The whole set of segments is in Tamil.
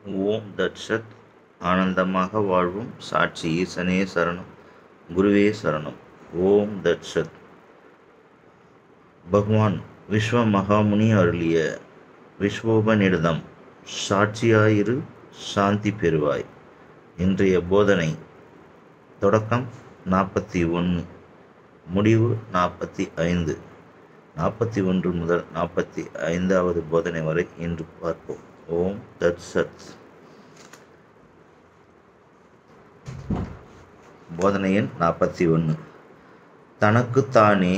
ஓம் தட் சத். ஆனந்தமாக வாழ்வும் சாட்சி ஈசனே சரணம், குருவே சரணம். ஓம் தட் சத். பகவான் விஸ்வ மகாமுனி அருளிய விஸ்வோபநிடதம் சாட்சியாயிரு சாந்தி பெறுவாய். இன்றைய போதனை தொடக்கம் 41, முடிவு 45. 41 முதல் 45வது போதனை வரை இன்று பார்ப்போம். ஓம் தத் சத். போதனை எண் 41. தனக்குத்தானே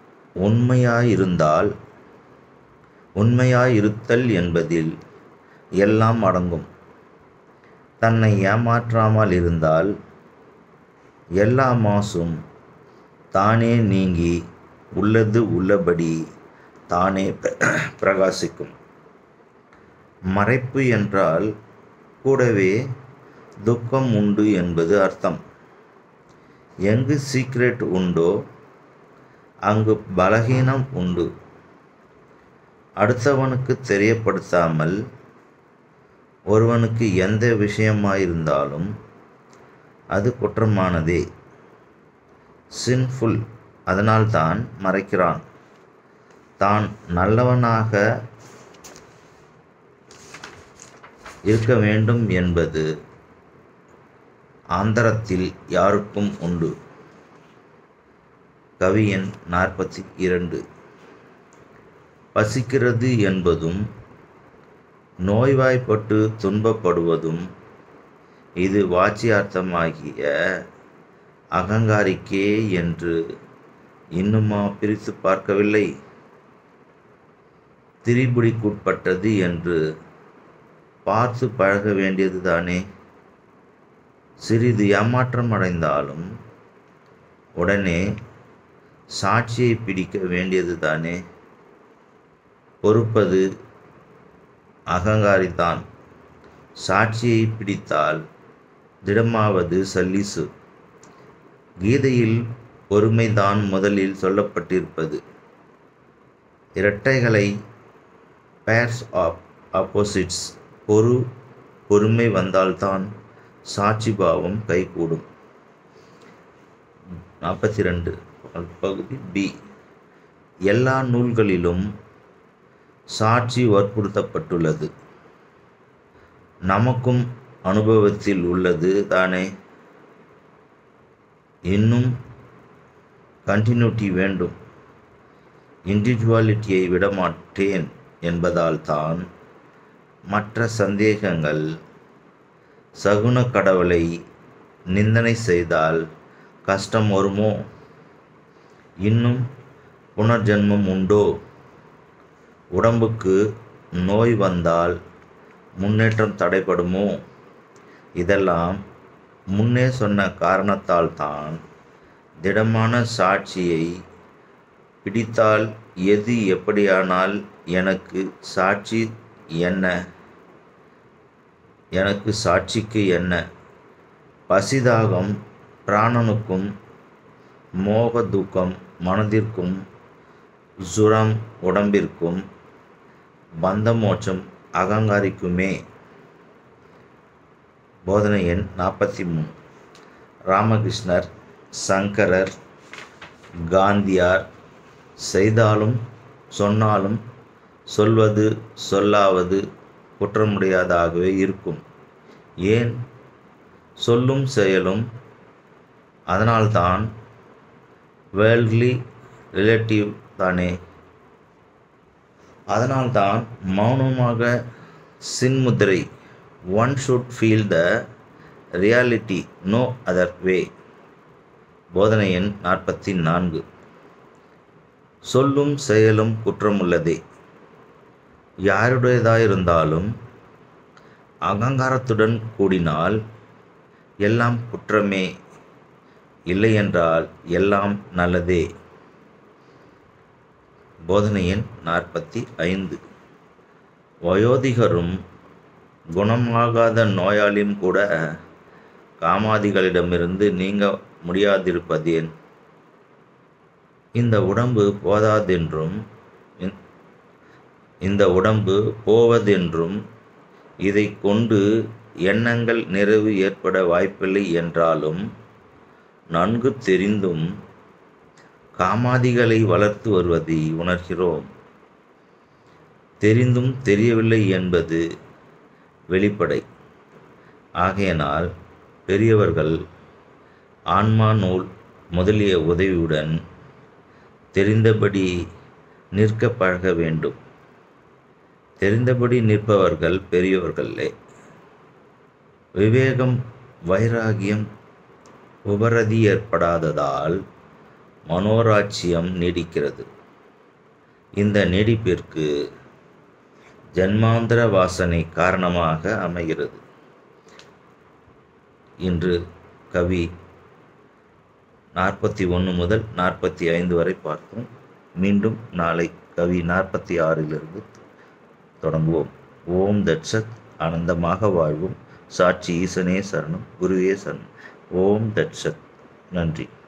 உண்மையாயிருத்தல் என்பதில் எல்லாம் அடங்கும். தன்னை ஏமாற்றாமல் இருந்தால் எல்லா மாசும் தானே நீங்கி உள்ளது உள்ளபடி தானே பிரகாசிக்கும். மறைப்பு என்றால் கூடவே துக்கம் உண்டு என்பது அர்த்தம். எங்கு சீக்ரெட் உண்டோ அங்கு பலகீனம் உண்டு. அடுத்தவனுக்கு தெரியப்படுத்தாமல் ஒருவனுக்கு எந்த விஷயமாயிருந்தாலும் அது குற்றமானதே, சின்ஃபுல். அதனால்தான் மறைக்கிறான். தான் நல்லவனாக இருக்க வேண்டும் என்பது ஆந்தரத்தில் யாருக்கும் உண்டு. கவி எண் 42. பசிக்கிறது என்பதும் நோய்வாய்ப்பட்டு துன்பப்படுவதும் இது வாச்சியார்த்தமாகிய அகங்காரிக்கே என்று இன்னுமா பிரித்து பார்க்கவில்லை? திரிபுடிக்குட்பட்டது என்று பார்த்து பழக வேண்டியது தானே. சிறிது ஏமாற்றம் அடைந்தாலும் உடனே சாட்சியை பிடிக்க வேண்டியது தானே. பொறுப்பது அகங்காரிதான். சாட்சியை பிடித்தால் திடமாவது சல்லீசு. கீதையில் பொறுமைதான் முதலில் சொல்லப்பட்டிருப்பது. இரட்டைகளை பேர்ஸ் ஆஃப் ஆப்போசிட்ஸ் பொறுமை வந்தால்தான் சாட்சி பாவம் கைகூடும். 42 பகுதி பி. எல்லா நூல்களிலும் சாட்சி வற்புறுத்தப்பட்டுள்ளது. நமக்கும் அனுபவத்தில் உள்ளது தானே. இன்னும் கண்டினியூட்டி வேண்டும். இண்டிவிஜுவாலிட்டியை விடமாட்டேன் என்பதால் தான் மற்ற சந்தேகங்கள். சகுன கடவுளை நிந்தனை செய்தால் கஷ்டம் வருமோ? இன்னும் புனர்ஜென்மம் உண்டோ? உடம்புக்கு நோய் வந்தால் முன்னேற்றம் தடைபடுமோ? இதெல்லாம் முன்னே சொன்ன காரணத்தால் தான் திடமான சாட்சியை பிடித்தால் எது எப்படியானால் எனக்கு சாட்சிக்கு என்ன? பசிதாகம் பிராணனுக்கும், மோக துக்கம் மனதிற்கும், சுரம் உடம்பிற்கும், பந்த மோட்சம் அகங்காரிக்குமே. போதனை எண் 43. ராமகிருஷ்ணர், சங்கரர், காந்தியார் செய்தாலும் சொன்னாலும் சொல்வது சொல்லாவது குற்றமுடையதாகவே இருக்கும். ஏன்? சொல்லும் செயலும் அதனால்தான் வேர்ல்ட்லி ரிலேட்டிவ் தானே. அதனால்தான் மௌனமாக சின்முத்திரை. One should feel the reality, no other way. போதனை எண் 44. சொல்லும் செயலும் குற்றமுள்ளதே. யாருடையதாயிருந்தாலும் அகங்காரத்துடன் கூடினால் எல்லாம் குற்றமே, இல்லையென்றால் எல்லாம் நல்லதே. போதனை எண் 45. வயோதிகரும் குணமாகாத நோயாளியும் கூட காமாதிகளிடமிருந்து நீங்க முடியாதிருப்பதேன்? இந்த உடம்பு போதாதென்றும் இந்த உடம்பு போவதென்றும் இதை கொண்டு எண்ணங்கள் நிறைவு ஏற்பட வாய்ப்பில்லை என்றாலும் நன்கு தெரிந்தும் காமாதிகளை வளர்த்து வருவதை உணர்கிறோம். தெரிந்தும் தெரியவில்லை என்பது வெளிப்படை. ஆகையினால் பெரியவர்கள் ஆன்மா நூல் முதலிய உதவியுடன் தெரிந்தபடி நிற்க பழக வேண்டும். தெரிந்தபடி நிற்பவர்கள் பெரியவர்களே. விவேகம் வைராகியம் உபரதி ஏற்படாததால் மனோராட்சியம் நீடிக்கிறது. இந்த நீடிப்பிற்கு ஜன்மாந்தர வாசனை காரணமாக அமைகிறது. இன்று கவி 41 முதல் 45 வரை பார்த்தோம். மீண்டும் நாளை கவி 46 தொடங்குவோம். ஓம் தட்சத். ஆனந்தமாக வாழ்வும். சாட்சி ஈசனே சரணம். குருவே சரணம். ஓம் தட்சத். நன்றி.